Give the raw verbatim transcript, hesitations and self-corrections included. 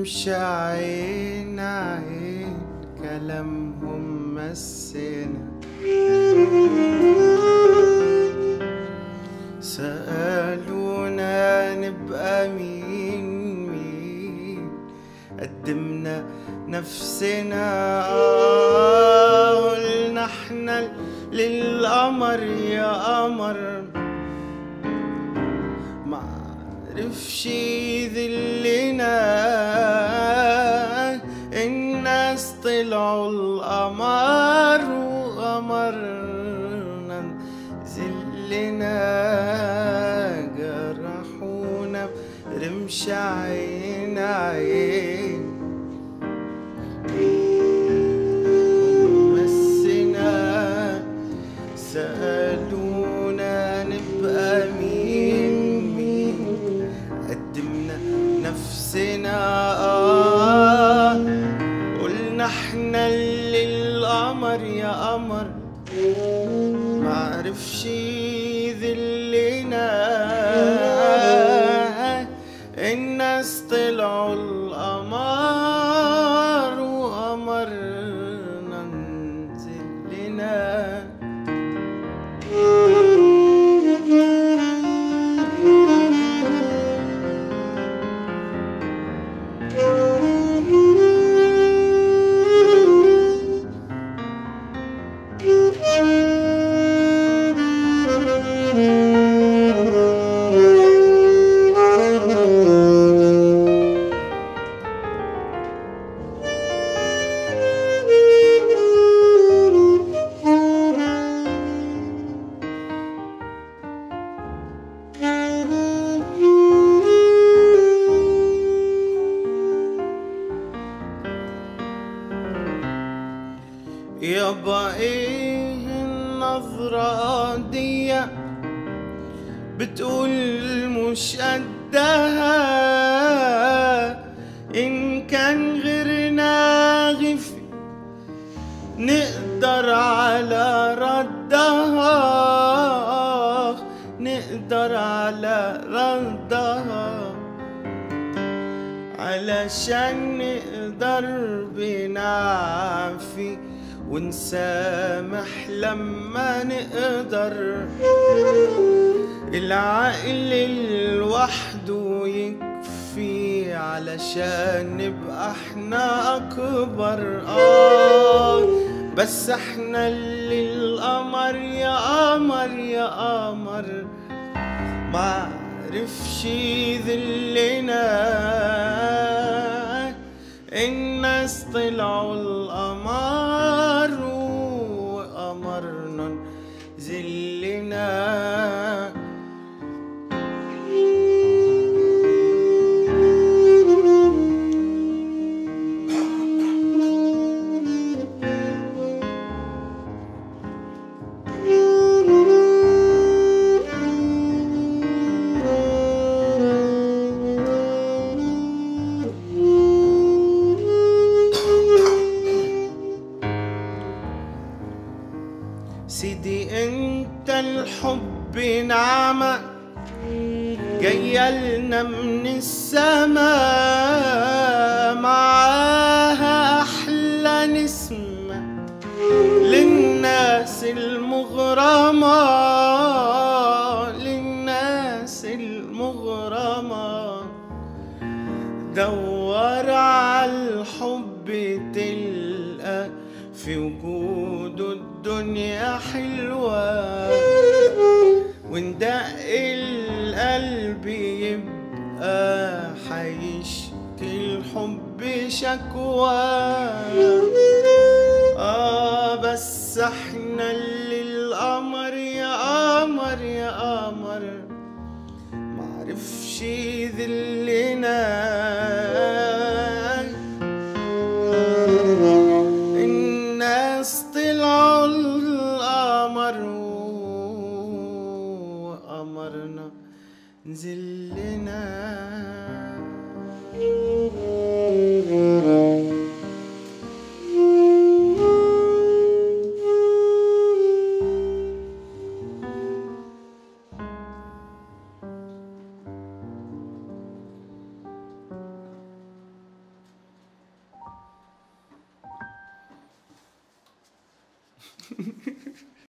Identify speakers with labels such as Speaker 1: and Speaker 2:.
Speaker 1: نمشي عين عين كلامهم مسنا، سألونا نبقى مين مين، قدمنا نفسنا قلنا احنا للقمر يا قمر، معرفش يذلنا الناس طلعوا القمر وقمرنا نزلنا، جرحونا برمش عين عين مسنا، سألونا نبقى مين مين، قدمنا نفسنا آه قلنا احنا للقمر يا قمر، معرفش يذلنا الناس طلعوا القمر وقمرنا نزلنا. يابا ايه النظرة دي بتقول مش قدها، إن كان غيرنا غفي نقدر على ردها، نقدر على ردها، علشان نقدر بنعفي ونسامح لما نقدر، العقل لوحده يكفي علشان نبقى احنا اكبر آه بس احنا اللي القمر يا قمر يا قمر، معرفش يذلنا الناس طلعوا القمر وقمرنا نزلنا. سيدي انت الحب نعمة جاية من السما، معاها أحلى نسمة للناس المغرمة، للناس المغرمة، دور على الحب تلقى في وجوده الدنيا حلوة، وندق القلب يبقى حيشكي الحب شكوى آه بس احنا اللي القمر يا قمر يا قمر، معرفش يذلنا الناس طلعوا القمر وقمرنا نزل